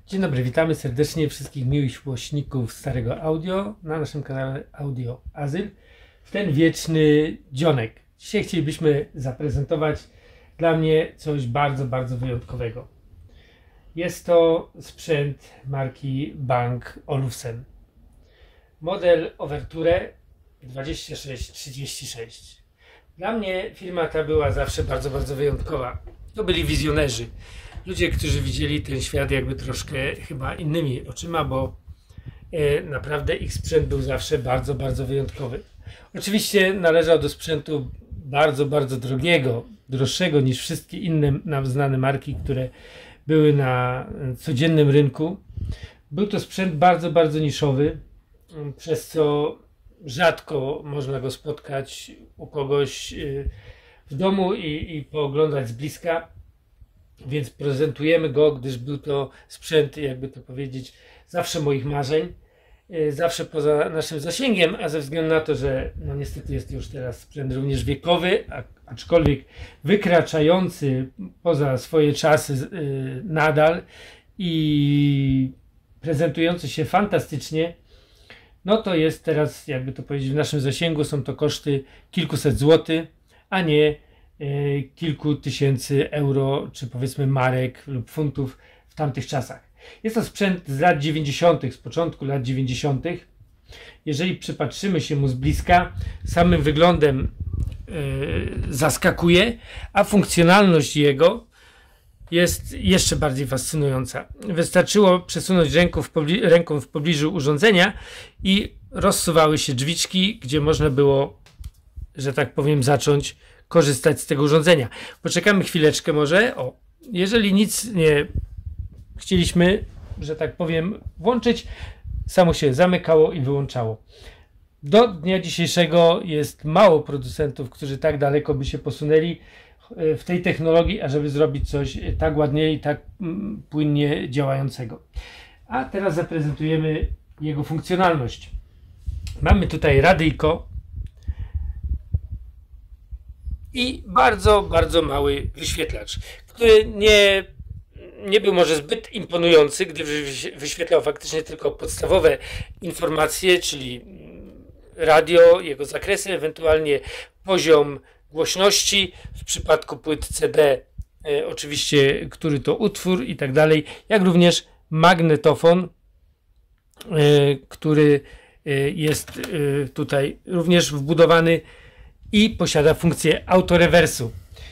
Dzień dobry, witamy serdecznie wszystkich miłośników starego audio na naszym kanale Audio Azyl w ten wieczny dzionek. Dzisiaj chcielibyśmy zaprezentować dla mnie coś bardzo wyjątkowego. Jest to sprzęt marki Bang & Olufsen. Model Overture 2636. Dla mnie firma ta była zawsze bardzo wyjątkowa. To byli wizjonerzy. Ludzie, którzy widzieli ten świat jakby troszkę chyba innymi oczyma, bo naprawdę ich sprzęt był zawsze bardzo wyjątkowy. Oczywiście należał do sprzętu bardzo drogiego, droższego niż wszystkie inne nam znane marki, które były na codziennym rynku. Był to sprzęt bardzo niszowy, przez co rzadko można go spotkać u kogoś w domu i pooglądać z bliska. Więc prezentujemy go, gdyż był to sprzęt, jakby to powiedzieć, zawsze moich marzeń, zawsze poza naszym zasięgiem, a ze względu na to, że no niestety jest już teraz sprzęt również wiekowy, aczkolwiek wykraczający poza swoje czasy nadal i prezentujący się fantastycznie, no to jest teraz, jakby to powiedzieć, w naszym zasięgu są to koszty kilkuset złotych, a nie kilku tysięcy euro, czy powiedzmy marek lub funtów w tamtych czasach. Jest to sprzęt z lat 90., z początku lat 90. Jeżeli przypatrzymy się mu z bliska, samym wyglądem zaskakuje, a funkcjonalność jego jest jeszcze bardziej fascynująca. Wystarczyło przesunąć ręką w pobliżu urządzenia i rozsuwały się drzwiczki, gdzie można było, że tak powiem, zacząć korzystać z tego urządzenia. Poczekamy chwileczkę może. Jeżeli nic nie chcieliśmy, że tak powiem, włączyć, samo się zamykało i wyłączało. Do dnia dzisiejszego jest mało producentów, którzy tak daleko by się posunęli w tej technologii, ażeby zrobić coś tak ładnie i tak płynnie działającego. A teraz zaprezentujemy jego funkcjonalność. Mamy tutaj radyjko i bardzo mały wyświetlacz, który nie był może zbyt imponujący, gdyż wyświetlał faktycznie tylko podstawowe informacje, czyli radio, jego zakresy, ewentualnie poziom głośności, w przypadku płyt CD oczywiście, który to utwór i tak dalej, jak również magnetofon, który jest tutaj również wbudowany i posiada funkcję autorewersu.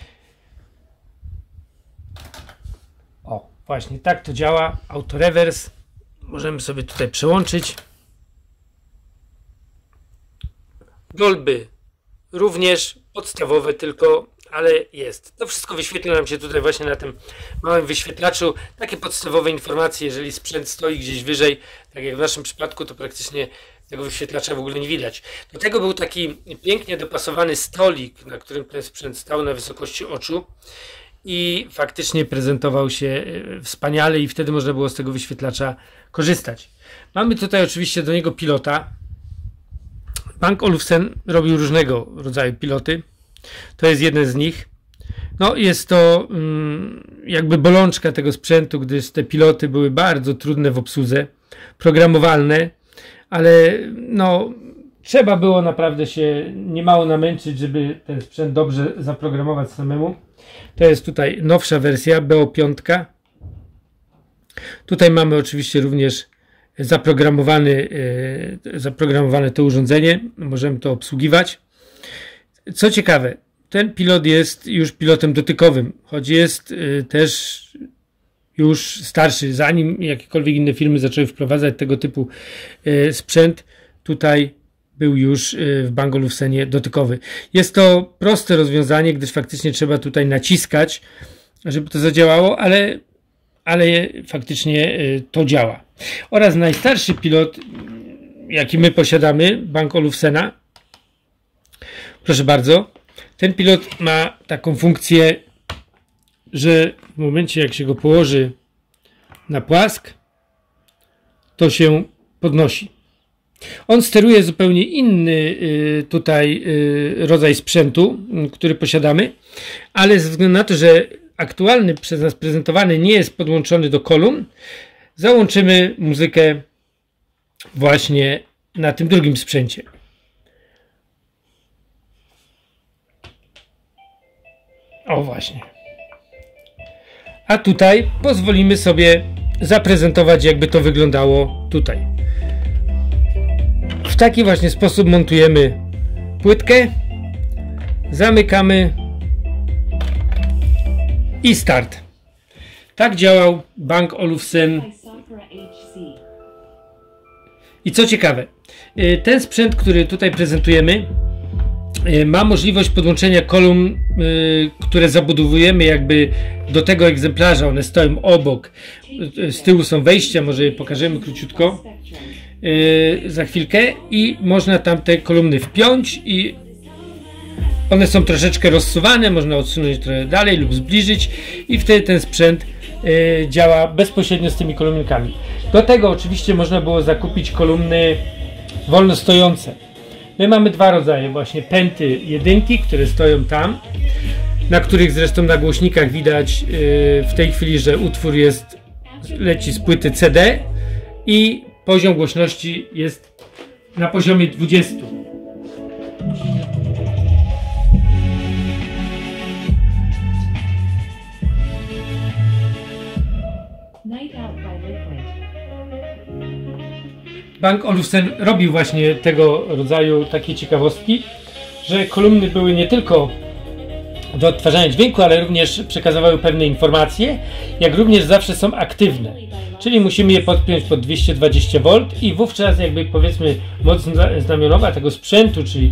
Właśnie tak to działa, autorewers. Możemy sobie tutaj przełączyć. Dolby również podstawowe tylko, ale jest. To wszystko wyświetla nam się tutaj właśnie na tym małym wyświetlaczu. Takie podstawowe informacje, jeżeli sprzęt stoi gdzieś wyżej, tak jak w naszym przypadku, to praktycznie tego wyświetlacza w ogóle nie widać. Do tego był taki pięknie dopasowany stolik, na którym ten sprzęt stał na wysokości oczu i faktycznie prezentował się wspaniale i wtedy można było z tego wyświetlacza korzystać. Mamy tutaj oczywiście do niego pilota. Bang & Olufsen robił różnego rodzaju piloty. To jest jeden z nich. No, jest to jakby bolączka tego sprzętu, gdyż te piloty były bardzo trudne w obsłudze, programowalne, ale no, trzeba było naprawdę się niemało namęczyć, żeby ten sprzęt dobrze zaprogramować samemu. To jest tutaj nowsza wersja BO5. Tutaj mamy oczywiście również zaprogramowane to urządzenie. Możemy to obsługiwać. Co ciekawe, ten pilot jest już pilotem dotykowym, choć jest też już starszy. Zanim jakiekolwiek inne firmy zaczęły wprowadzać tego typu sprzęt, tutaj był już w Bang & Olufsenie dotykowy. Jest to proste rozwiązanie, gdyż faktycznie trzeba tutaj naciskać, żeby to zadziałało, ale faktycznie to działa. Oraz najstarszy pilot, jaki my posiadamy, Bang & Olufsena. Proszę bardzo. Ten pilot ma taką funkcję, że w momencie jak się go położy na płask, to się podnosi. On steruje zupełnie inny tutaj rodzaj sprzętu, który posiadamy, ale ze względu na to, że aktualny przez nas prezentowany nie jest podłączony do kolumn, załączymy muzykę właśnie na tym drugim sprzęcie. O właśnie. A tutaj pozwolimy sobie zaprezentować, jakby to wyglądało tutaj. W taki właśnie sposób montujemy płytkę, zamykamy i start. Tak działał Bang Olufsen. I co ciekawe, ten sprzęt, który tutaj prezentujemy, ma możliwość podłączenia kolumn, które zabudowujemy jakby do tego egzemplarza. One stoją obok. Z tyłu są wejścia, może je pokażemy króciutko za chwilkę, i można tam te kolumny wpiąć i one są troszeczkę rozsuwane, można odsunąć trochę dalej lub zbliżyć i wtedy ten sprzęt działa bezpośrednio z tymi kolumnkami. Do tego oczywiście można było zakupić kolumny wolno stojące. My mamy dwa rodzaje, właśnie pęty jedynki, które stoją tam, na których zresztą na głośnikach widać w tej chwili, że utwór leci z płyty CD i poziom głośności jest na poziomie 20. Bang Olufsen robił właśnie tego rodzaju takie ciekawostki, że kolumny były nie tylko do odtwarzania dźwięku, ale również przekazywały pewne informacje, jak również zawsze są aktywne. Czyli musimy je podpiąć pod 220 V i wówczas jakby powiedzmy moc znamionowa tego sprzętu, czyli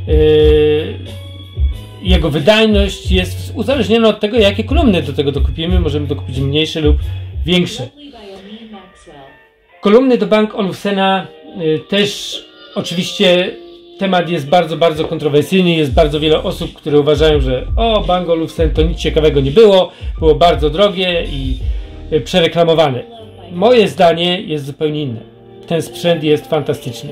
jego wydajność jest uzależniona od tego, jakie kolumny do tego dokupimy. Możemy dokupić mniejsze lub większe. Kolumny do Bang Olufsena też oczywiście temat jest bardzo, bardzo kontrowersyjny. Jest bardzo wiele osób, które uważają, że Bang Olufsen to nic ciekawego nie było, było bardzo drogie i przereklamowane. Moje zdanie jest zupełnie inne. Ten sprzęt jest fantastyczny.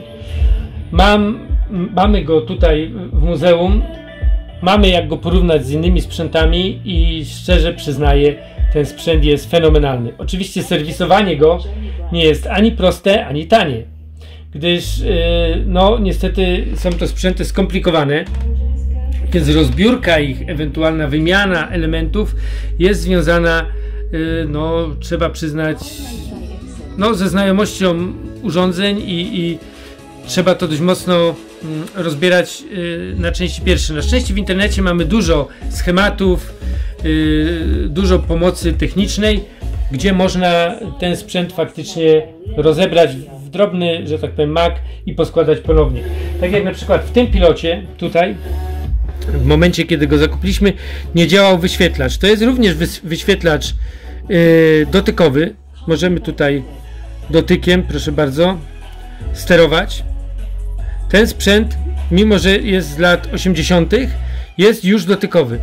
Mamy go tutaj w muzeum, mamy jak go porównać z innymi sprzętami i szczerze przyznaję, ten sprzęt jest fenomenalny. Oczywiście serwisowanie go nie jest ani proste, ani tanie, gdyż no niestety są to sprzęty skomplikowane, więc rozbiórka ich, ewentualna wymiana elementów jest związana, no trzeba przyznać, no ze znajomością urządzeń i trzeba to dość mocno rozbierać na części pierwsze. Na szczęście w internecie mamy dużo schematów, dużo pomocy technicznej, gdzie można ten sprzęt faktycznie rozebrać w drobny, że tak powiem, mak i poskładać ponownie. Tak jak na przykład w tym pilocie tutaj, w momencie kiedy go zakupiliśmy, nie działał wyświetlacz. To jest również wyświetlacz dotykowy. Możemy tutaj dotykiem, proszę bardzo, sterować. Ten sprzęt, mimo że jest z lat 80., jest już dotykowy.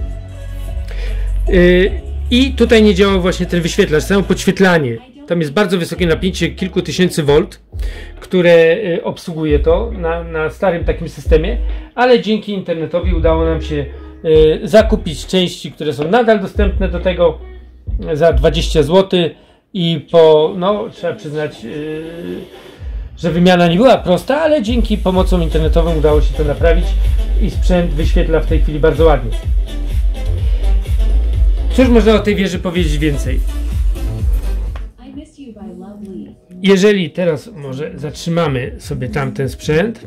I tutaj nie działał właśnie ten wyświetlacz, samo podświetlanie. Tam jest bardzo wysokie napięcie, kilku tysięcy volt, które obsługuje to na starym takim systemie, ale dzięki internetowi udało nam się zakupić części, które są nadal dostępne do tego za 20 zł i no trzeba przyznać, że wymiana nie była prosta, ale dzięki pomocom internetowym udało się to naprawić i sprzęt wyświetla w tej chwili bardzo ładnie. Cóż można o tej wieży powiedzieć więcej? Jeżeli teraz może zatrzymamy sobie tamten sprzęt.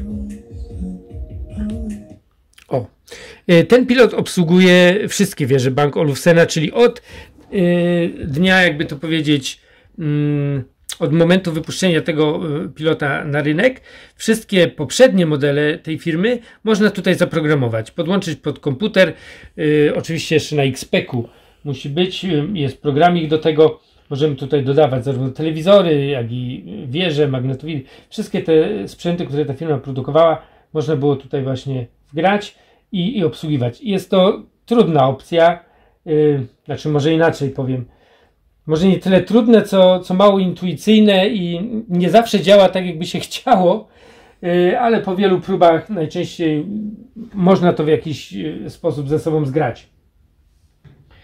Ten pilot obsługuje wszystkie wieże Bang Olufsena, czyli od dnia, jakby to powiedzieć, od momentu wypuszczenia tego pilota na rynek, wszystkie poprzednie modele tej firmy można tutaj zaprogramować, podłączyć pod komputer, oczywiście jeszcze na XPEC-u musi być, jest programik do tego, możemy tutaj dodawać zarówno telewizory, jak i wieże, magnetowidy, wszystkie te sprzęty, które ta firma produkowała, można było tutaj właśnie wgrać i obsługiwać. Jest to trudna opcja, znaczy może inaczej powiem, może nie tyle trudne, co mało intuicyjne i nie zawsze działa tak, jakby się chciało, ale po wielu próbach najczęściej można to w jakiś sposób ze sobą zgrać.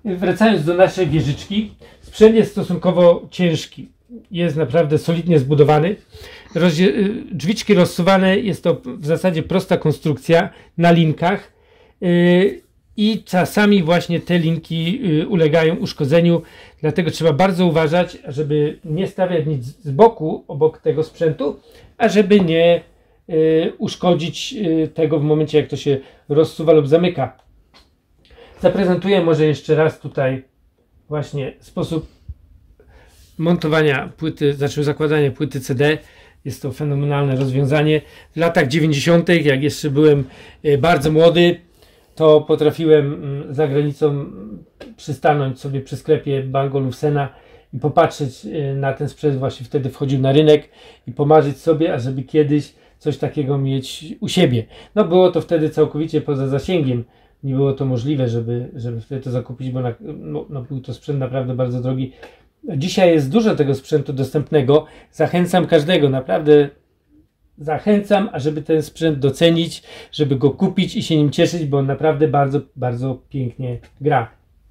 Wracając do naszej wieżyczki, sprzęt jest stosunkowo ciężki. Jest naprawdę solidnie zbudowany. Drzwiczki rozsuwane, jest to w zasadzie prosta konstrukcja na linkach i czasami właśnie te linki ulegają uszkodzeniu, dlatego trzeba bardzo uważać, żeby nie stawiać nic z boku obok tego sprzętu, a żeby nie uszkodzić tego w momencie, jak to się rozsuwa lub zamyka. Zaprezentuję może jeszcze raz tutaj właśnie sposób montowania płyty, znaczy zakładania płyty CD. Jest to fenomenalne rozwiązanie. W latach 90., jak jeszcze byłem bardzo młody, to potrafiłem za granicą przystanąć sobie przy sklepie Bang & Olufsena i popatrzeć na ten sprzęt. Właśnie wtedy wchodził na rynek i pomarzyć sobie, ażeby kiedyś coś takiego mieć u siebie. No było to wtedy całkowicie poza zasięgiem. Nie było to możliwe, żeby wtedy to zakupić, bo był to sprzęt naprawdę bardzo drogi. Dzisiaj jest dużo tego sprzętu dostępnego. Zachęcam każdego, naprawdę zachęcam, ażeby ten sprzęt docenić, żeby go kupić i się nim cieszyć, bo on naprawdę bardzo, bardzo pięknie gra.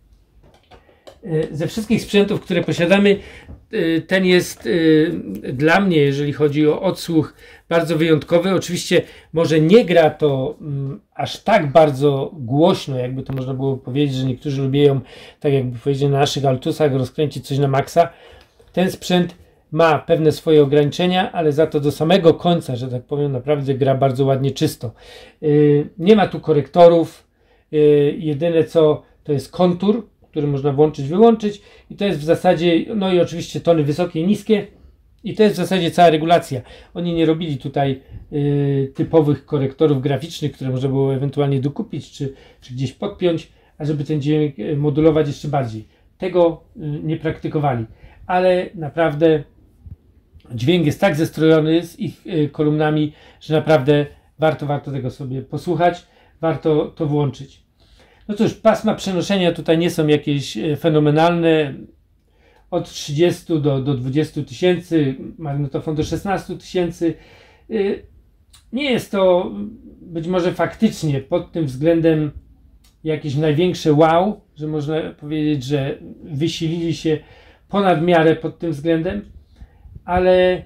Ze wszystkich sprzętów, które posiadamy, ten jest dla mnie, jeżeli chodzi o odsłuch, bardzo wyjątkowy. Oczywiście może nie gra to aż tak bardzo głośno, jakby to można było powiedzieć, że niektórzy lubią, tak jakby powiedzieć, na naszych altusach rozkręcić coś na maksa. Ten sprzęt ma pewne swoje ograniczenia, ale za to do samego końca, że tak powiem, naprawdę gra bardzo ładnie czysto. Nie ma tu korektorów, jedyne co to jest kontur, który można włączyć, wyłączyć i to jest w zasadzie, no i oczywiście tony wysokie i niskie i to jest w zasadzie cała regulacja. Oni nie robili tutaj typowych korektorów graficznych, które można było ewentualnie dokupić czy gdzieś podpiąć, a żeby ten dźwięk modulować jeszcze bardziej. Tego nie praktykowali, ale naprawdę dźwięk jest tak zestrojony z ich kolumnami, że naprawdę warto tego sobie posłuchać, warto to włączyć. No cóż, pasma przenoszenia tutaj nie są jakieś fenomenalne, od 30 do 20 tysięcy, magnetofon do 16 tysięcy. Nie jest to być może faktycznie pod tym względem jakieś największe wow, że można powiedzieć, że wysilili się ponad miarę pod tym względem, ale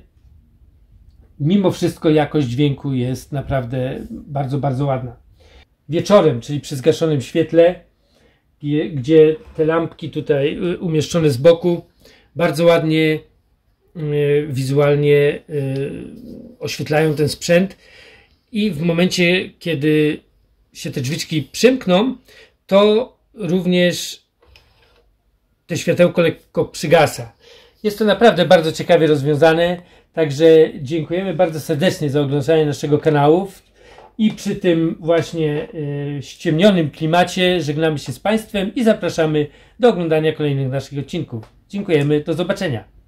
mimo wszystko jakość dźwięku jest naprawdę bardzo, bardzo ładna. Wieczorem, czyli przy zgaszonym świetle, gdzie te lampki tutaj umieszczone z boku bardzo ładnie wizualnie oświetlają ten sprzęt i w momencie, kiedy się te drzwiczki przymkną, to również to światełko lekko przygasa. Jest to naprawdę bardzo ciekawie rozwiązane, także dziękujemy bardzo serdecznie za oglądanie naszego kanału. I przy tym właśnie ściemnionym klimacie żegnamy się z Państwem i zapraszamy do oglądania kolejnych naszych odcinków. Dziękujemy, do zobaczenia.